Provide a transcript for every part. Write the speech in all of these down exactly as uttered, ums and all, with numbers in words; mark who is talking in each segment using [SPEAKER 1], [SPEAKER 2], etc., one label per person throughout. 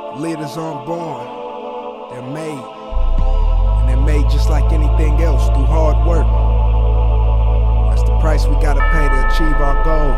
[SPEAKER 1] Leaders aren't born, they're made. And they're made just like anything else, through hard work. That's the price we gotta pay to achieve our goal.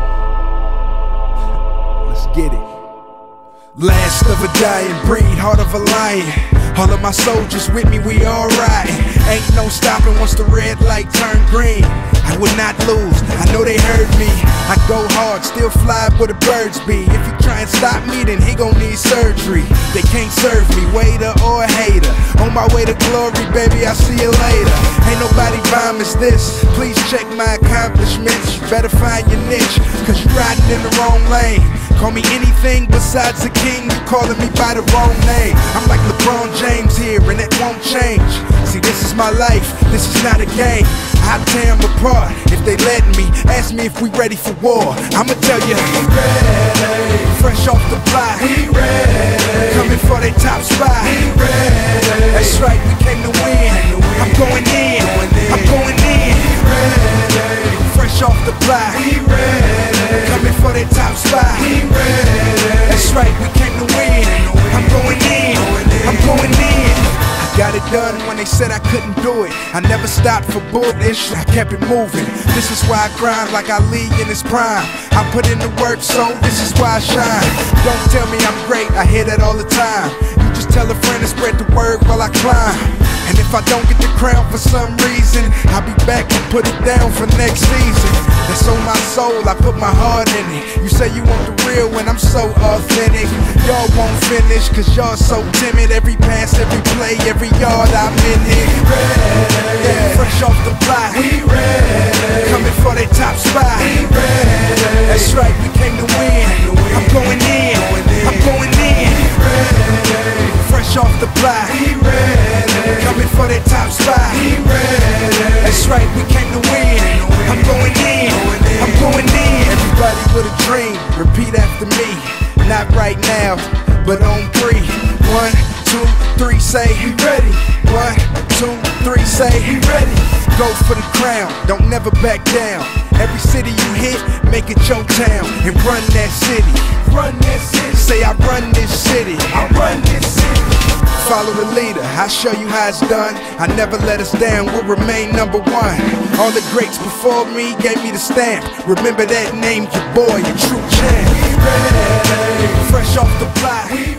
[SPEAKER 1] Let's get it. Last of a dying breed, heart of a lion. All of my soldiers with me, we all riding. Ain't no stopping once the red light turn green. I would not lose, I know they heard me. I go hard, still fly where the birds be. If you try and stop me, then he gon' need surgery. They can't serve me, waiter or hater. On my way to glory, baby, I'll see you later. Ain't nobody bomb as this. Please check my accomplishments. You better find your niche, cause you riding in the wrong lane. Call me anything besides a king, you calling me by the wrong name. I'm like LeBron James here, and it won't change. See, this is my life, this is not a game. I'll tear them apart if they let me. Ask me if we ready for war, I'ma tell you, we ready. Fresh off the block, we ready. Coming for their top spot, we ready. That's right, we came to win. I'm going in, I'm going in. Fresh off the block, we ready. Coming for their top spot, we ready. That's right, we came to win. I'm going in, I'm going in. Got it done when they said I couldn't do it. I never stopped for bullish, I kept it moving. This is why I grind like Ali in his prime. I put in the work, so this is why I shine. Don't tell me I'm great, I hear that all the time. You just tell a friend and spread the word while I climb. And if I don't get the crown for some reason, I'll be back and put it down for next season. That's on my soul, I put my heart in it. You say you want the real when I'm so authentic. Y'all won't finish, cause y'all so timid. Every pass, every play, every yard I'm in it. Yeah, fresh off the block, we ready. Coming for their top spot, we ready. That's right, we came to win. I'm going in, I'm going in. Fresh off the block, we ready. Coming for their top spot, we ready. That's right, we came to win. I'm going in, I'm going in. Everybody with a dream, repeat after me. Not right now, but on three. One, two, three, say we ready. One, two, three, say we ready. Go for the crown, don't never back down. Every city you hit, make it your town. And run that city, run that city. Say I run this city, I run this city. Follow the leader, I'll show you how it's done. I never let us down, we'll remain number one. All the greats before me gave me the stamp. Remember that name, your boy, your true champ. We ready. Fresh off the block.